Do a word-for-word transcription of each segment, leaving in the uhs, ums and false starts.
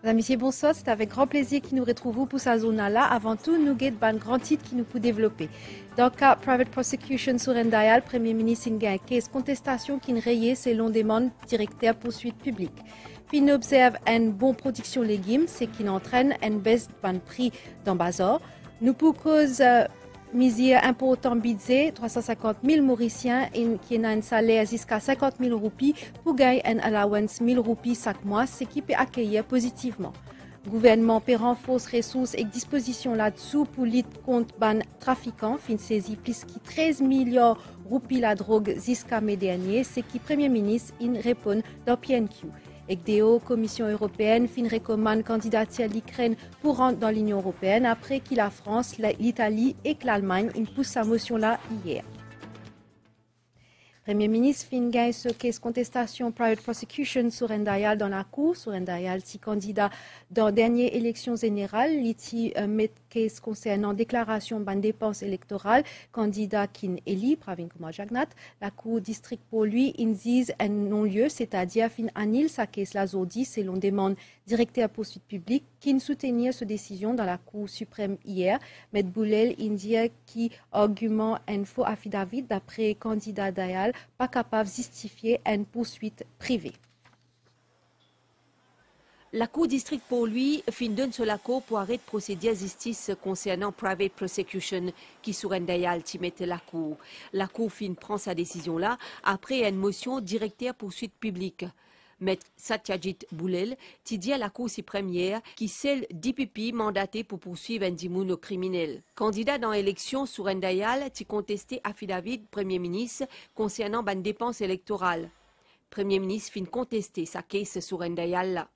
Mesdames, Messieurs, bonsoir. C'est avec grand plaisir que nous retrouvons pour cette zone-là. Avant tout, nous avons un grand titre qui nous peut développer. Dans le cas private prosecution sur Ndayal, Premier ministre a une case contestation qui rayée selon demande directeur poursuite publique. Fin observe une bonne production légumes, ce qui entraîne une baisse de prix dans bazar. Nous pour cause euh, misère important budget, trois cent cinquante mille Mauriciens qui ont un salaire jusqu'à cinquante mille roupies pour gagner un allowance mille roupies chaque mois, ce qui peut accueillir positivement. Le gouvernement peut renforcer ressources et dispositions là-dessous pour lutter contre les trafiquants, fin saisi plus de treize milliards roupies la drogue jusqu'à mai dernier, ce qui Premier ministre in répond dans P N Q. E C D O, Commission européenne, fin recommande candidature l'Ukraine pour rentrer dans l'Union européenne après que la France, l'Italie et que l'Allemagne ont poussé sa motion-là hier. Premier ministre fin gagne ce case contestation private prosecution sur Ndayal dans la cour. Sur Ndayal, si candidat dans la dernière élection générale, il euh, met case concernant déclaration de dépenses électorales, candidat qui est élu, Pravin Kumar Jagnat. La cour district pour lui, il dit un non-lieu, c'est-à-dire fin annule sa case la zodi selon demande directeur poursuite publique qui soutenir cette décision dans la cour suprême hier. M. Boulel India qui argument un faux affidavit d'après candidat Dayal pas capable de justifier une poursuite privée. La Cour district pour lui fin donne sur la Cour pour arrêter procédure justice concernant private prosecution qui sur Ndayal qui mette la Cour. La Cour fin prend sa décision là après une motion directeur poursuite publique. M. Satyajit Boulel qui dit à la Cour suprême hier qui celle D P P mandaté pour poursuivre un dimoun au criminel. Candidat dans l'élection sur Ndayal qui contesté affidavit Premier ministre concernant ban dépenses électorales. Premier ministre fin contester sa case sur Ndayal là.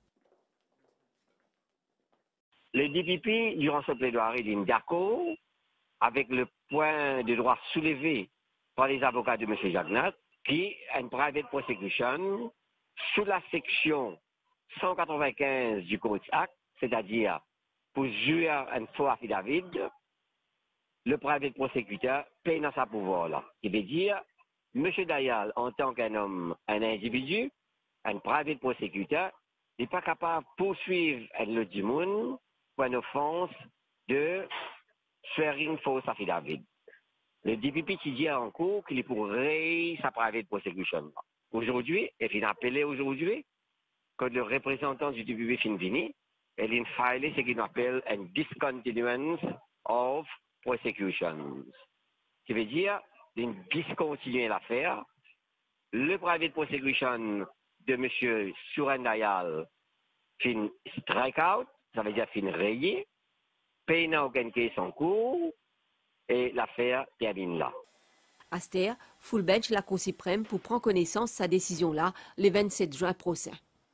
Le D P P, durant ce plaidoirie, est d'accord avec le point de droit soulevé par les avocats de M. Jagnat, qui est une private prosecution sous la section cent quatre-vingt-quinze du Code Act, c'est-à-dire pour jurer un faux affidavit, le private prosecutor paye dans sa pouvoir là. Il veut dire, M. Dayal, en tant qu'un homme, un individu, un private prosecutor, n'est pas capable de poursuivre le dimoun pour une offense de faire une fausse affidavit. Le D P P qui dit en cours qu'il pourrait sa private prosecution. Aujourd'hui, et fin appelé aujourd'hui, quand le représentant du D P P fin vini, elle a filé ce qu'on appelle un discontinuance of prosecutions. Ce qui veut dire d'une discontinuer l'affaire. Le private prosecution de M. Surendayal fin strike out, ça veut dire fin rayé, paye n'a aucun case en cours, et l'affaire termine là. Aster, full bench la Cour suprême pour prendre connaissance de sa décision-là le vingt-sept juin prochain.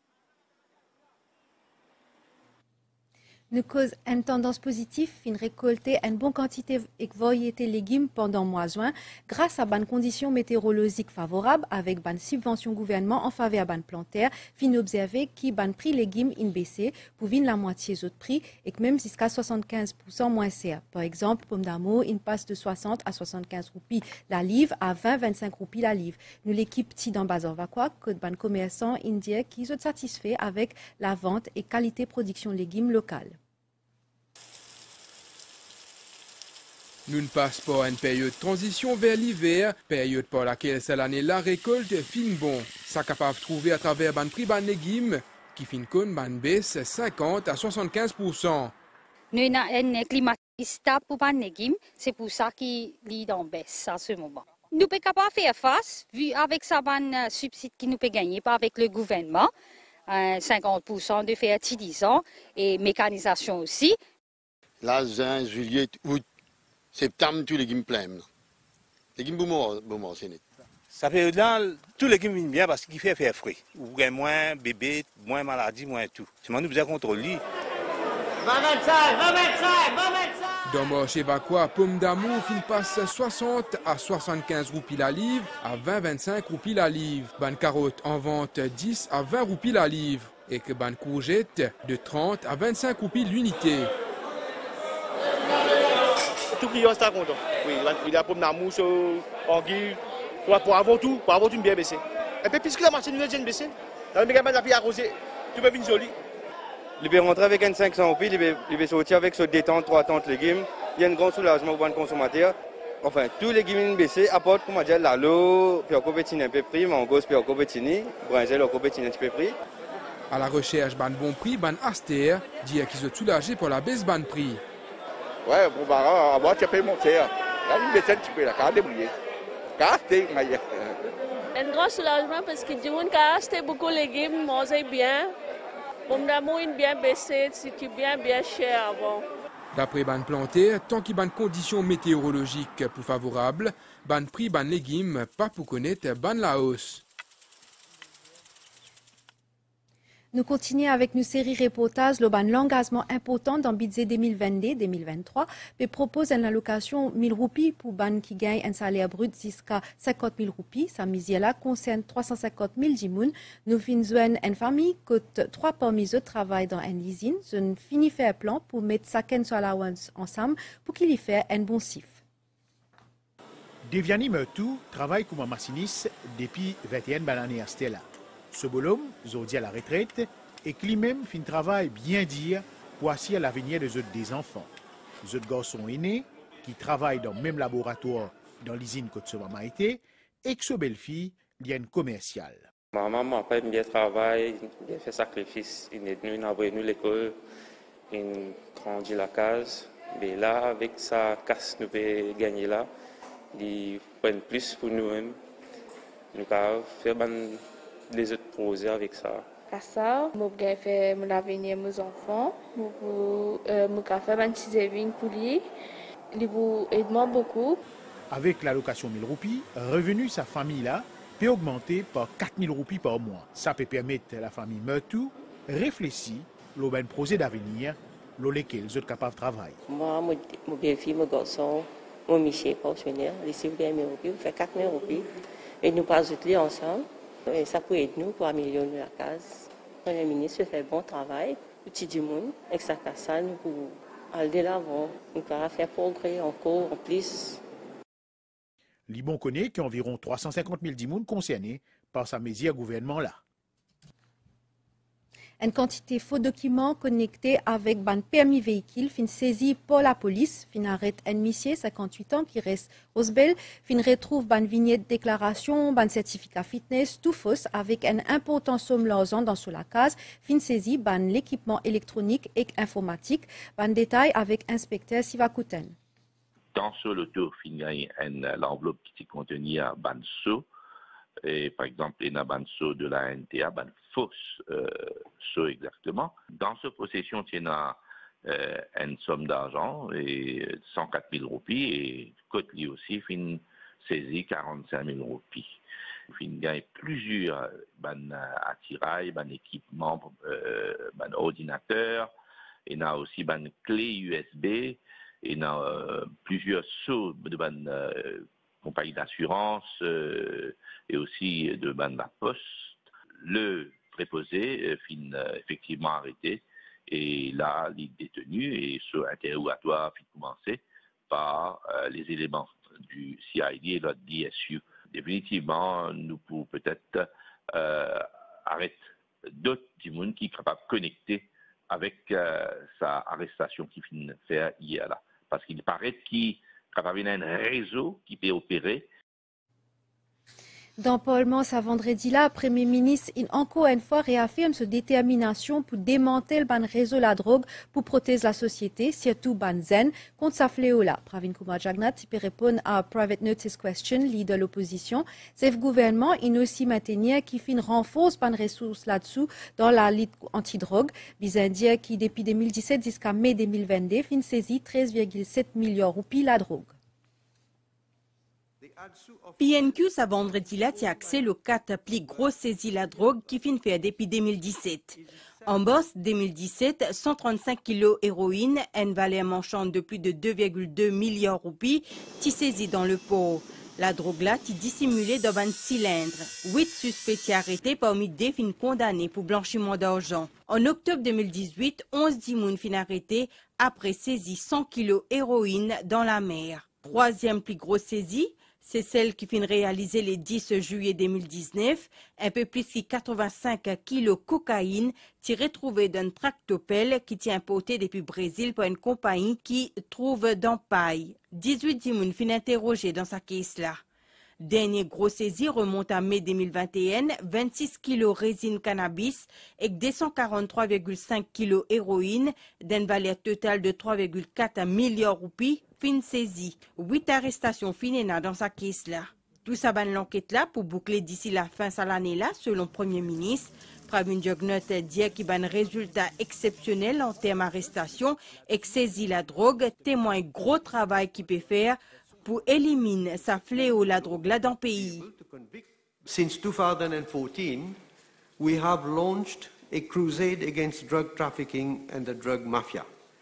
Nous cause une tendance positive, une récolter une bonne quantité de variétés légumes pendant le mois de juin, grâce à bonnes conditions météorologiques favorables, avec bonnes subventions gouvernement en faveur de bonnes plantaires, fin observé qui bonnes prix légumes in baissé, pour vin la moitié des autres prix, et que même jusqu'à soixante-quinze pour cent moins cher. Par exemple, pomme d'amour, il passe de soixante à soixante-quinze roupies la livre à vingt à vingt-cinq roupies la livre. Nous l'équipe petit dans Bazar Vakwa, que de bonnes commerçants indiens qui sont satisfaits avec la vente et qualité production légumes locales. Nous ne passons pas une période de transition vers l'hiver, période par laquelle cette année la récolte fin bon. Ça capable de trouver à travers ban prix ban légumes qui fin con ban baisse cinquante à soixante-quinze pour cent. Nous avons un climat stable pour les légumes, c'est pour ça qu'il est en baisse à ce moment. Nous sommes capables de faire face, vu avec ça ban subside qui nous peut gagner pas avec le gouvernement, cinquante pour cent de fertilisants et mécanisation aussi. Là, juin, juillet, août. Septembre, tous les légumes pleins. Les légumes bon, c'est net. Ça fait là, tous les légumes viennent bien parce qu'il fait faire frais. Ou moins bébé, moins maladie, moins tout. C'est moi nous besoin contrôler. vingt vingt-cinq, vingt vingt-cinq, vingt vingt-cinq. Dans le marché Vakwa, pomme d'amour fin passe soixante à soixante-quinze roupies la livre à vingt à vingt-cinq roupies la livre. Ban carotte en vente dix à vingt roupies la livre. Et que ban courgette de trente à vingt-cinq roupies l'unité. Tout client est content. Oui, il y a pomme d'amour, anguille, pour avoir tout, pour avoir tout bien baissé. Et puis puisque la marché nous est bien baissé, dans le mégaman la vie arrosée, tout peut venir joli. Il peut rentrer avec un cinq cents roupies, il peut, il peut sortir avec ce détente, trois tentes légumes. Il y a un grand soulagement pour le consommateur. Enfin, tous les légumes baissés apportent, comment dire, l'alo, puis encore petit un peu prix, mangos, puis encore petit, brinjel, encore petit un petit peu prix. À la recherche d'un bon prix, ban Aster dit qu'ils sont soulagés pour la baisse ban prix. Ouais, bon, bah, avant, tu peux monter. Là, il baisse un petit peu, la carte débrouillée. Carte, un grand soulagement parce que du monde qui a acheté beaucoup de légumes, mangeait bien. Bon, d'amour, bien baissé, c'était bien, bien cher avant. D'après ban planter, tant qu'il y a des conditions météorologiques plus favorables, ban prix, ban légumes, pas pour connaître ban la hausse. Nous continuons avec nos séries reportages, le ban l'engagement important dans le budget deux mille vingt-deux deux mille vingt-trois, mais propose une allocation mille roupies pour ban qui gagne un salaire brut jusqu'à cinquante mille roupies. Sa mise là concerne trois cent cinquante mille jimoun. Nous finissons une famille que trois parmi eux travaillent dans une usine. Je finis faire un plan pour mettre chacun sur allowance ensemble pour qu'il y fasse un bon chiffre. Deviani Mertou travaille comme un machiniste depuis vingt et une années à Stella. Ce bonhomme, aujourd'hui à la retraite, et qui même fait un travail bien dire pour assurer l'avenir des autres des enfants. Les autres garçons aînés qui travaillent dans le même laboratoire dans l'usine Côte-Sauvama été et que sa belle-fille lienne commerciale. Ma maman a bien travaillé, bien fait sacrifice. Il est venu, il a nous l'école, il a grandi la case. Mais là, avec sa casse, nous pouvons gagner là. Il prend plus pour nous-mêmes. Nous pouvons faire les autres projets avec ça. Ça, je vais faire mon avenir mes enfants. Je vais faire un petit saving pour lui. Il vous aide beaucoup. Avec l'allocation mille roupies, revenu sa famille-là peut augmenter par quatre mille roupies par mois. Ça peut permettre à la famille Mertou réfléchir sur un projet d'avenir sur lequel ils sont capables de travailler. Moi, mon belle-fille, mon garçon, mon Michel, pensionnaire, les cinq mille roupies, on fait quatre mille roupies. Et nous passons tous ensemble. Et ça peut aider nous pour améliorer la case. Le Premier ministre fait un bon travail, petit du monde, avec sa casse, nous pouvons aller de l'avant, nous pouvons faire progrès encore en plus. Libon connaît qu'il y a environ trois cent cinquante mille dimoun concernés par sa mesure gouvernement-là. Une quantité de faux documents connectés avec un permis véhicule fin saisi par la police, fin arrête un monsieur cinquante-huit ans qui reste Rosbel, fin retrouve une vignette déclaration, un certificat fitness, tout fausse avec un important somme d'argent dans sous la case, fin saisi ban l'équipement électronique et informatique, ban détail avec inspecteur Sivakouten. Dans ce loto, fin gagne l'enveloppe qui contenait un ban saut. Et par exemple, il y a un banso de la N T A, une fausse euh, so exactement. Dans ce possession, il y a euh, une somme d'argent, et cent quatre mille roupies, et côté lui aussi, fin saisi quarante-cinq mille roupies. Fin gagne plusieurs ban attirail, ban équipement, euh, ban ordinateur, il y a aussi ban clé U S B, il y a euh, plusieurs sauts de ban euh, compagnie d'assurance euh, et aussi de ban de la poste. Le préposé euh, fin euh, effectivement arrêté et là, il est détenu et ce interrogatoire fin commencé par euh, les éléments du C I D et de D S U. Définitivement, nous pouvons peut-être euh, arrêter d'autres gens qui sont capables de connecter avec euh, sa arrestation qui finit de faire hier là. Parce qu'il paraît qu'il capable d'un réseau qui peut opérer. Dans Parlement, ce vendredi-là, le Premier ministre a encore une fois réaffirme sa détermination pour démanteler le réseau de la drogue pour protéger la société, surtout ban zen, contre sa fléau-là. Pravin Kumar Jagnat peut répondre à Private Notice Question, leader de l'opposition. C'est le gouvernement, il aussi maintenir qui fin renforce ban ressources là-dessous dans la lutte anti-drogue. Bizarre qui, depuis deux mille dix-sept jusqu'à mai deux mille vingt-deux, fin saisi treize virgule sept millions de roupies la drogue. P N Q, ce vendredi-là, a accès aux quatre plus grosses saisies la drogue qui finit faire depuis deux mille dix-sept. En bourse, deux mille dix-sept, cent trente-cinq kilos héroïne, une valeur marchande de plus de deux virgule deux millions de roupies, qui saisit dans le pot. La drogue là, qui dissimulée dans un cylindre. Huit suspects arrêtés parmi des fins condamnés pour blanchiment d'argent. En octobre deux mille dix-huit, onze dimoun fin arrêtés après saisie cent kilos héroïne dans la mer. Troisième plus grosse saisie, C'est celle qui finit réaliser le dix juillet deux mille dix-neuf. Un peu plus de quatre-vingt-cinq kilos de cocaïne tiré trouvé d'un tractopelle qui tient importé depuis Brésil par une compagnie qui trouve dans paille. dix-huit dimoun fin interrogé dans sa caisse là. Dernier gros saisie remonte à mai deux mille vingt et un, vingt-six kilos résine cannabis et deux cent quarante-trois virgule cinq kilos héroïne d'une valeur totale de trois virgule quatre milliards de roupies fin saisie. Huit arrestations finées dans sa caisse là. Tout ça ban l'enquête là pour boucler d'ici la fin de l'année là selon le Premier ministre. Pravin Jugnauth dit qu'il y a un résultat exceptionnel en termes d'arrestation et que saisit la drogue témoigne gros travail qu'il peut faire pour éliminer sa fléau la drogue là dans le pays. Since two thousand fourteen, we have launched a crusade against drug trafficking and the drug mafia.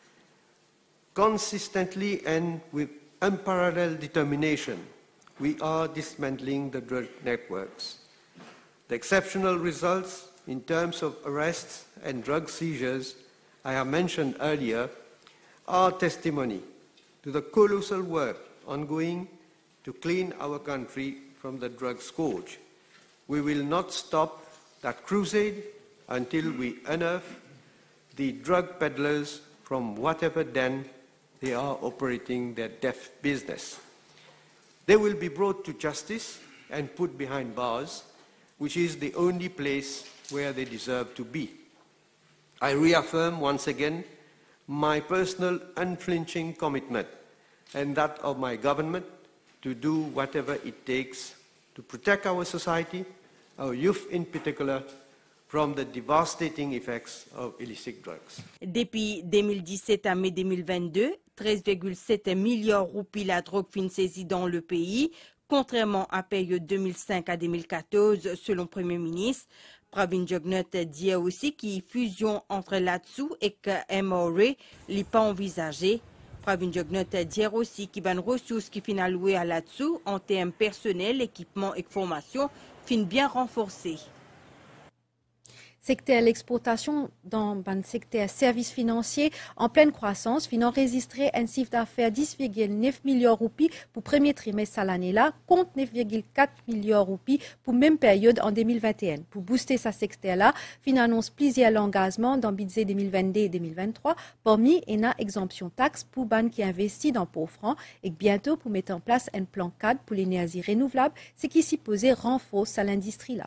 Consistently and with unparalleled determination, we are dismantling the drug networks. The exceptional results in terms of arrests and drug seizures I have mentioned earlier are testimony to the colossal work ongoing to clean our country from the drug scourge. We will not stop that crusade until we unearth the drug peddlers from whatever den they are operating their deaf business. They will be brought to justice and put behind bars, which is the only place where they deserve to be. I reaffirm once again my personal unflinching commitment and that of my government to do whatever it takes to protect our society, our youth in particular, from the devastating effects of illicit drugs. Depuis deux mille dix-sept à mai deux mille vingt-deux, treize virgule sept milliards de roupies la drogue fin saisie dans le pays, contrairement à la période deux mille cinq à deux mille quatorze, selon le Premier ministre. Pravin Jugnauth dit aussi qu'il y a fusion entre là-dessous et que M O R A n'est pas envisagé. Pravin Jugnauth dit aussi qu'il y a une ressource qui finit allouée à là-dessous en termes personnels, équipement et formation, fin bien renforcée. Secteur l'exportation dans le secteur services financiers en pleine croissance, fin enregistré un chiffre d'affaires dix virgule neuf milliards de roupies pour le premier trimestre de l'année-là, contre neuf virgule quatre milliards de roupies pour la même période en deux mille vingt et un. Pour booster ce secteur-là, fin annonce plusieurs engagements dans le budget deux mille vingt-deux et deux mille vingt-trois, parmi une exemption taxe pour les qui investissent dans pauvres francs et bientôt pour mettre en place un plan cadre pour l'énergie renouvelable, ce qui supposait renforcer l'industrie-là.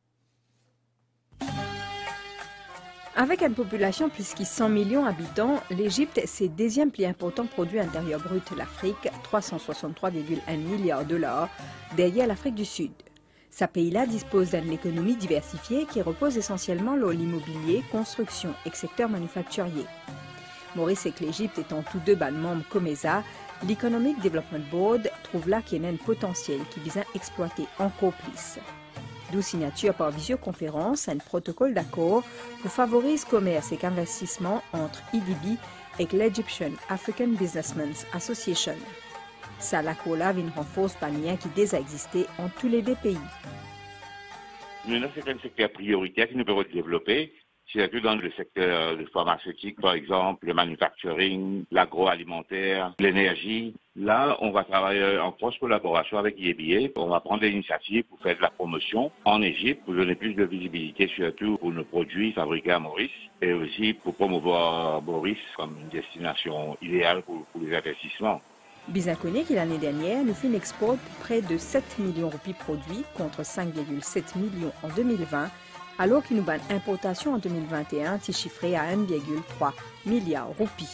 Avec une population plus de cent millions d'habitants, l'Égypte, c'est le deuxième plus important produit intérieur brut de l'Afrique, trois cent soixante-trois virgule un milliards de dollars, derrière l'Afrique du Sud. Ce pays-là dispose d'une économie diversifiée qui repose essentiellement sur l'immobilier, construction et secteur manufacturier. Maurice et que l'Égypte étant tous deux ban membres COMESA, l'Economic Development Board trouve là qu'il y a un potentiel qui vise à exploiter encore plus. D'où signature par visioconférence un protocole d'accord pour favoriser le commerce et l'investissement entre E D B et l'Egyptian African Businessmen's Association. Ça, l'accord-là vient renforcer les liens qui déjà existaient entre tous les deux pays. Nous avons un secteur prioritaire qui nous permet de développer, surtout dans le secteur pharmaceutique, par exemple, le manufacturing, l'agroalimentaire, l'énergie. Là, on va travailler en forte collaboration avec I B A. On va prendre l'initiative pour faire de la promotion en Égypte, pour donner plus de visibilité, surtout pour nos produits fabriqués à Maurice, et aussi pour promouvoir Maurice comme une destination idéale pour, pour les investissements. Bien connu que l'année dernière, nous fin export près de sept millions de roupies produits contre cinq virgule sept millions en deux mille vingt, alors qu'il nous bat une importation en deux mille vingt et un qui chiffrée à un virgule trois milliard de roupies.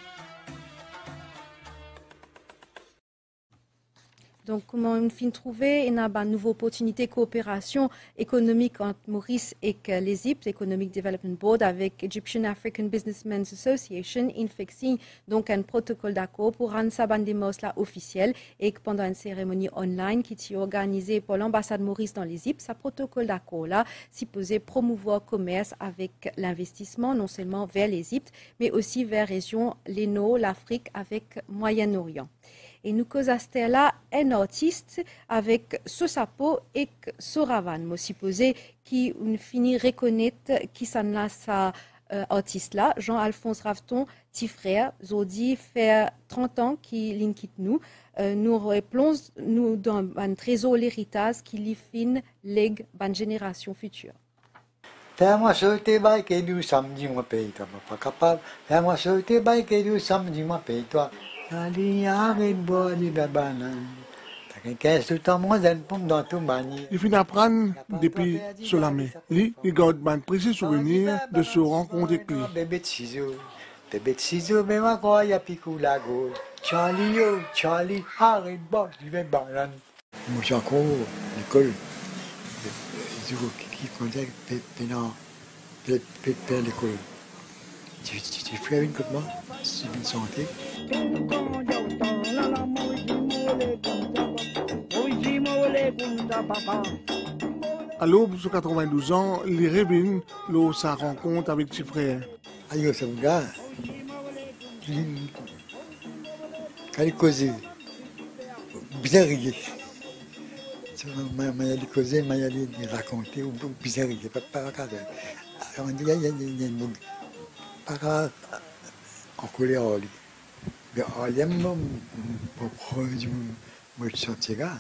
Donc, comment on finit trouver une nouvelle opportunité de coopération économique entre Maurice et l'Égypte, Economic Development Board, avec Egyptian African Businessmen's Association, in fixing donc un protocole d'accord pour rendre ça là officiel et que pendant une cérémonie online qui est organisée par l'ambassade Maurice dans l'Égypte, ce protocole d'accord là supposé promouvoir le commerce avec l'investissement non seulement vers l'Égypte, mais aussi vers la région l'Eno, l'Afrique avec Moyen-Orient. Et nous causons là un artiste avec Sosapo et Soravan, moi supposé qui finit reconnaître qui s'en a sa euh, artiste là, Jean-Alphonse Raveton, petit frère, Zodi fait trente ans qu'il quitte nous. Euh, nous rappelons nous dans un trésor l'héritage qui lui fin lègue une génération future. Fais-moi sauter, bail que du samedi, moi paye toi, pas capable. Fais-moi sauter, bail que du samedi, moi paye toi. Allez, arrête, bois du banane. Il finit d'apprendre depuis Solamé. Lui, il garde un précis souvenir de ce rencontre avec lui. Bébé de ciseaux, bébé de ciseaux, mais ma quoi, il y a picou la gauche. Charlie, yo, Charlie, arrête, bois du banane. Moi, j'ai encore l'école. Qui comptait pendant l'école. Tu fais une coupe, moi, c'est une santé. À l'aube de quatre-vingt-douze ans, il revient lors de sa rencontre avec ses frères. Aïe, ça me gars. Quand il causait, bizarre. Il y a des causes, il y a des raconter, ou bizarre. Pas grave. On dit, il y a une mot. Pas grave. En colère, on dit. Mais on aime mon produit. Moi, je suis sorti là.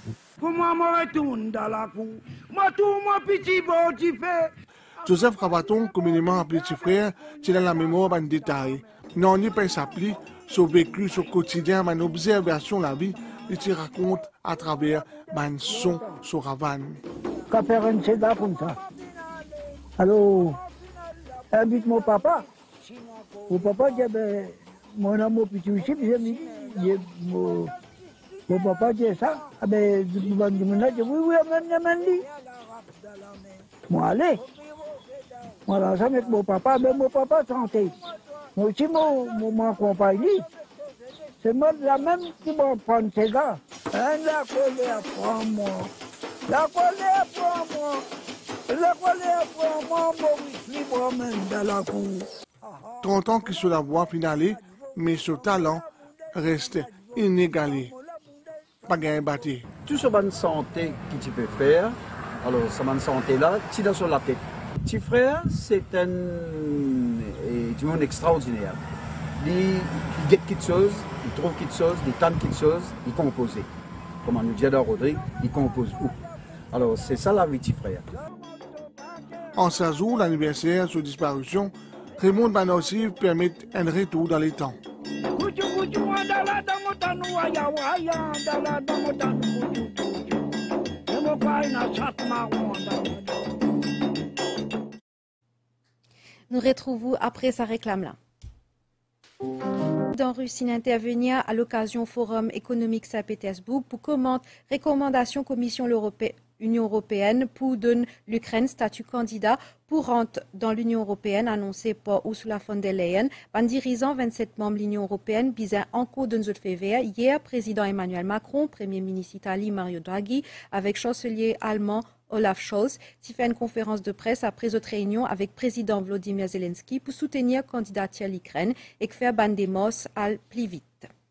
Joseph Raveton, communément appelé petit frère, tient dans la mémoire un détail. Non, il peut s'appeler sur vécu, sur quotidien, une observation de la vie, il te raconte à travers un son sur Ravan. Quand faire un céda comme ça. Alors, invite mon papa. Mon papa dit, mon amour petit aussi, mon Mon papa dit ça, ah ben, je me dis, oui, oui, amène, amène-lui. Moi, allez. Moi, là, ça avec mon papa, ben, mon papa santé. Moi aussi, mon, mon, mon compagnie. C'est moi, la même qui va prendre ces gars. Hein, la colère, prends-moi. La colère, prends-moi. La colère, prends-moi, Maurice, libre même dans la cour. trente ans qu'il sur la voie finale, mais ce talent reste inégalé. Pas gagné bâti. Tout ce bonne santé que tu peux faire, alors ce bonne santé-là, tu l'as sur la tête. Petit frère, c'est un du monde extraordinaire. Il, il guette quelque chose, il trouve quelque chose, il tente quelque chose, il compose. Comme on nous dit dans Rodrigue, il compose où. Alors c'est ça la vie, petit frère. En ce jour, l'anniversaire sur disparition, Raymond Banossi permet un retour dans les temps. Nous retrouvons après sa réclame-là. Dans Russie intervenir à l'occasion Forum économique Saint-Pétersbourg pour commente recommandation Commission européenne. Union européenne pour donner l'Ukraine statut candidat pour rentrer dans l'Union européenne annoncé par Ursula von der Leyen. En dirigeant vingt-sept membres de l'Union européenne, bizarre en cours d'un autre février, hier, président Emmanuel Macron, premier ministre Italie Mario Draghi, avec chancelier allemand Olaf Scholz, qui fait une conférence de presse après notre réunion avec président Volodymyr Zelensky pour soutenir la candidature à l'Ukraine et faire ban des mos à plus vite.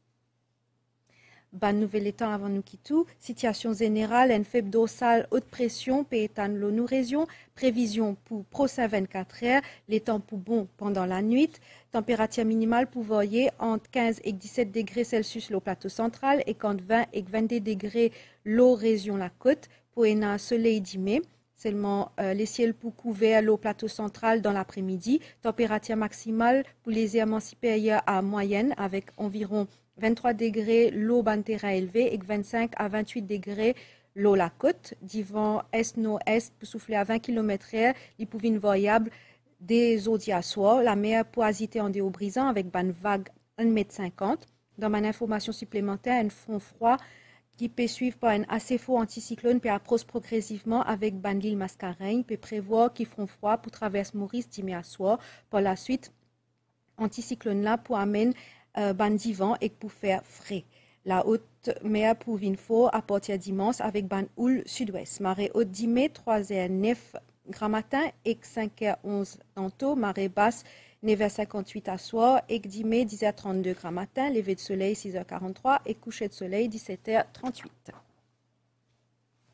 Ban nouvel état avant nous quitter. Situation générale, une faible dorsale, haute pression, pétan l'eau région. Prévision pour prochain vingt-quatre heures, les temps pour bon pendant la nuit. Température minimale pour voyer entre quinze et dix-sept degrés Celsius le plateau central et entre vingt et vingt-deux degrés l'eau région la côte. Pour un soleil d'hiver. Seulement euh, les ciels pour couvert l'eau plateau central dans l'après-midi. Température maximale pour légèrement supérieure à moyenne avec environ vingt-trois degrés l'eau ban terrain élevé et vingt-cinq à vingt-huit degrés l'eau la côte. Divan est-nord-est pour souffler à vingt kilomètres heure, les pouvines variables des eaux d'Iassois. La mer pour agiter en déo brisant avec ban vague un mètre cinquante. Dans ma information supplémentaire, un front froid qui peut suivre par un assez fort anticyclone puis approche progressivement avec ban l'île Mascareignes peut prévoir qu'il front froid pour traverser Maurice dimanche soir. Par la suite, anticyclone là pour amener Euh, ban divan et pour faire frais. La haute mer pour Vinfort à partir dimanche avec ban houle sud-ouest. Marée haute dix mai, trois heures neuf grand matin et cinq heures onze tantôt. Marée basse neuf heures cinquante-huit à soir et dix mai, dix heures trente-deux grand matin. Lever de soleil six heures quarante-trois et coucher de soleil dix-sept heures trente-huit.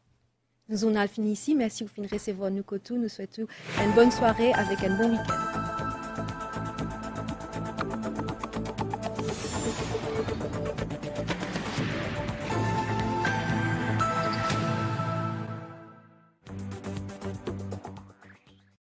Nous on a fini ici. Merci au fin de recevoir nous. Nous souhaitons une bonne soirée avec un bon week-end.